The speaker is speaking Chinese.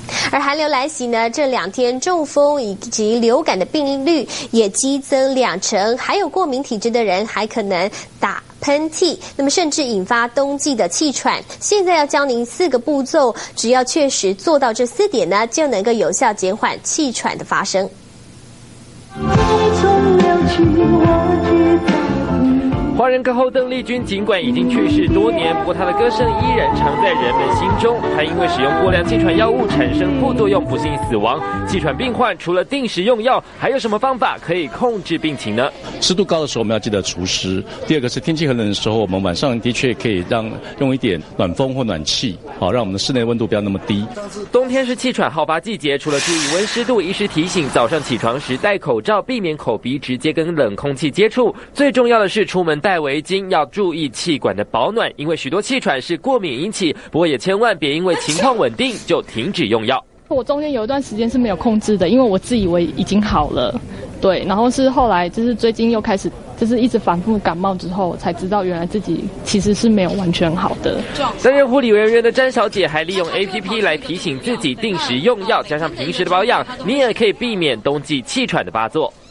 而寒流来袭呢，这2天中风以及流感的病率也激增20%，还有过敏体质的人还可能打喷嚏，那么甚至引发冬季的气喘。现在要教您4个步骤，只要确实做到这4点呢，就能够有效减缓气喘的发生。 华人歌后邓丽君尽管已经去世多年，不过她的歌声依然常在人们心中。她因为使用过量气喘药物产生副作用，不幸死亡。气喘病患除了定时用药，还有什么方法可以控制病情呢？ 湿度高的时候，我们要记得除湿。第二个是天气很冷的时候，我们晚上的确可以用一点暖风或暖气，好让我们的室内温度不要那么低。 冬天是气喘好发季节，除了注意温湿度，医师提醒早上起床时戴口罩，避免口鼻直接跟冷空气接触。最重要的是出门戴围巾，要注意气管的保暖，因为许多气喘是过敏引起。不过也千万别因为情况稳定就停止用药。 我中间有一段时间是没有控制的，因为我自以为已经好了，对，然后是后来就是最近又开始就是一直反复感冒之后，才知道原来自己其实是没有完全好的。 担任护理人员的詹小姐还利用 APP 来提醒自己定时用药，加上平时的保养，你也可以避免冬季气喘的发作。